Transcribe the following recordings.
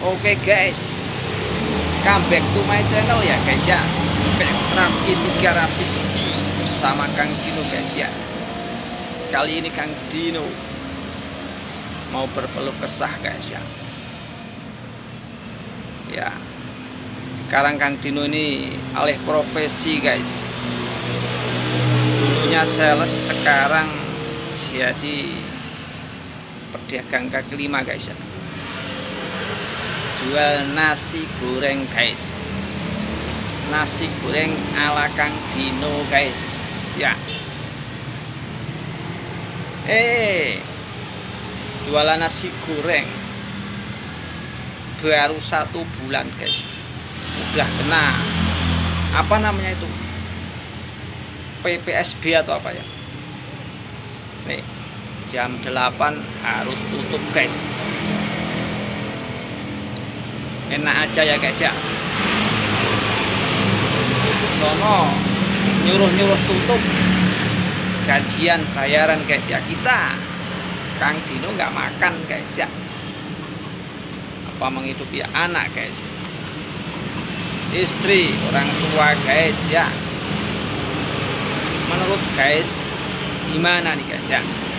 Oke guys, come back to my channel ya guys ya. Raffi Tiga Rizky bersama Kang Dino guys ya. Kali ini Kang Dino mau berpeluh kesah guys ya. Ya, sekarang Kang Dino ini alih profesi guys. Dulunya sales, sekarang jadi pedagang kaki lima guys ya. Jual nasi goreng guys, nasi goreng ala Kang Dino guys ya. Jualan nasi goreng baru 1 bulan guys, udah kena apa namanya itu, PPSB atau apa ya. Nih, jam 8 harus tutup guys. Enak aja ya guys ya. Sono nyuruh tutup, gajian bayaran guys ya. Kita Kang Dino nggak makan guys ya. Apa menghidupi anak guys, istri, orang tua guys ya. Menurut guys gimana nih guys ya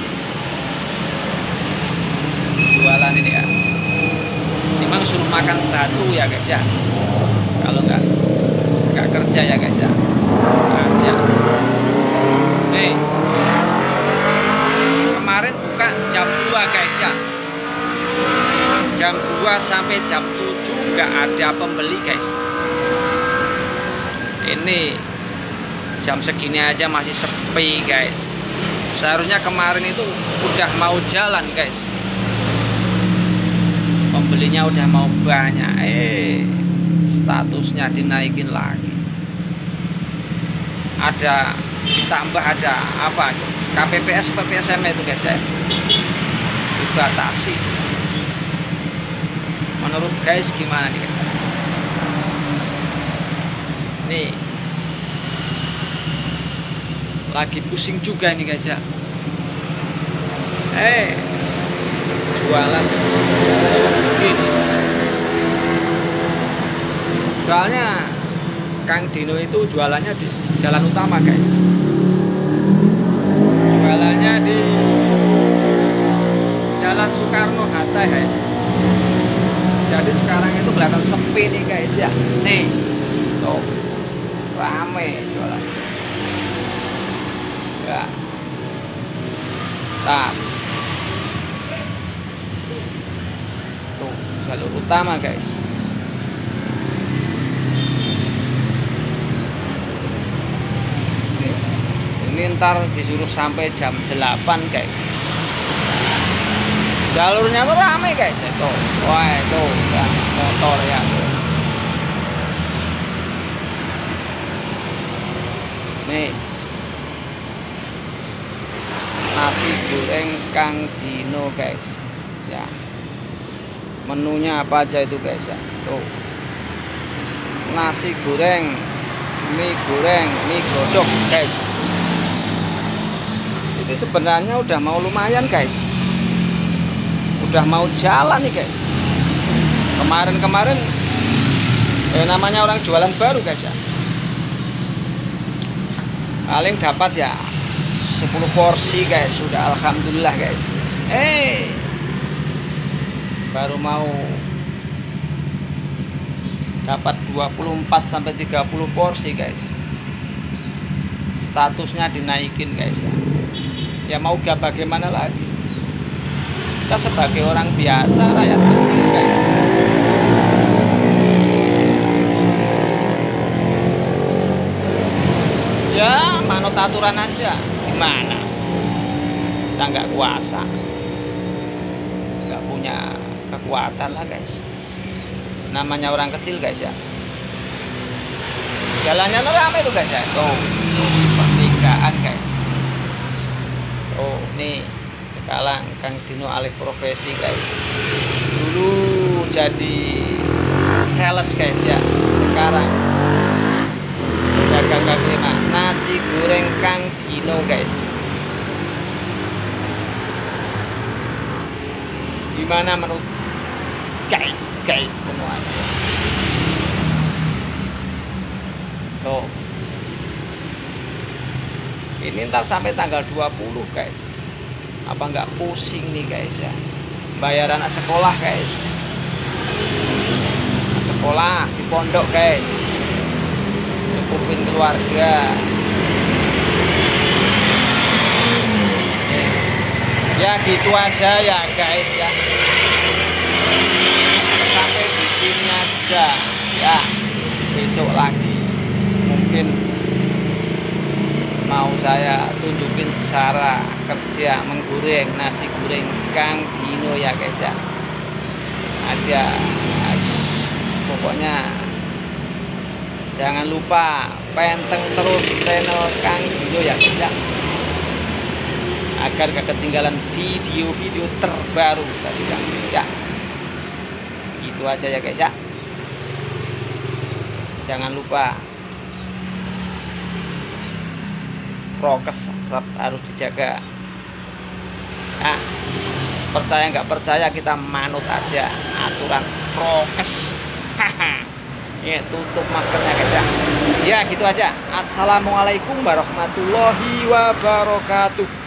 jualan ini ya? Memang suruh makan batu ya guys ya. Kalau nggak kerja ya guys ya. Kerja. Nih, kemarin buka jam 2 guys ya. Jam 2 sampai jam 7 nggak ada pembeli guys. Ini jam segini aja masih sepi guys. Seharusnya kemarin itu udah mau jalan guys. Pembelinya udah mau banyak, statusnya dinaikin lagi. Ada ditambah, ada apa, KPPS PPSM itu guys ya, dibatasi. Menurut guys gimana nih guys? Nih, lagi pusing juga ini guys ya. Jualan gini. Soalnya Kang Dino itu jualannya di jalan utama guys. Jualannya di Jalan Soekarno-Hatta guys. Jadi sekarang itu kelihatan sepi nih guys ya. Nih, tuh rame jualan. Ya. Tuh jalur utama guys. Ini ntar disuruh sampai jam 8 guys. Jalurnya tuh rame guys. Itu, wah itu ya, motor ya. Nih, nasi goreng Kang Dino guys ya. Menunya apa aja itu guys ya. Tuh, nasi goreng, mie godok guys. Ini sebenarnya udah mau lumayan guys, udah mau jalan nih guys. Kemarin namanya orang jualan baru guys ya, paling dapat ya 10 porsi guys, sudah alhamdulillah guys. Baru mau dapat 24 sampai 30 porsi guys. Statusnya dinaikin guys ya. Ya mau gak bagaimana lagi. Kita sebagai orang biasa, rakyat kecil guys. Ya manut aturan aja. Gimana? Kita nggak kuasa, nggak punya kekuatan lah guys. Namanya orang kecil guys ya. Jalannya ramai tuh guys ya. Tuh, pertigaan guys. Oh nih, sekarang Kang Dino alih profesi guys. Dulu jadi sales guys ya. Sekarang dagang kaki lima, nasi goreng Kang Dino guys. Gimana menurut guys semuanya. Tuh. Ini ntar sampai tanggal 20 guys. Apa nggak pusing nih guys ya? Bayar anak sekolah guys. Sekolah di pondok guys. Cukupin keluarga. Ya gitu aja ya guys ya. Sampai di sini aja ya. Besok lagi mungkin mau saya tunjukin cara kerja menggoreng nasi goreng Kang Dino ya guys ya. Aja pokoknya jangan lupa panteng terus channel Kang Dino ya guys ya, agar gak ketinggalan video-video terbaru dari Kang Dino ya. Gitu aja ya guys ya. Jangan lupa prokes harus dijaga. Nah, percaya nggak percaya kita manut aja aturan prokes. Ya, tutup maskernya guys ya. Ya gitu aja. Assalamualaikum warahmatullahi wabarakatuh.